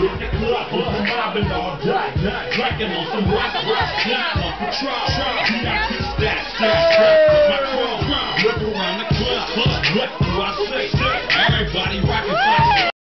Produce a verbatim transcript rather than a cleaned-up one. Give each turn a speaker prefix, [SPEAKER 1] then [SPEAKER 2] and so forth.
[SPEAKER 1] in the club, I'm mobbing all day. Drinking on some rock, rock, on patrol. Do not teach that, that, that.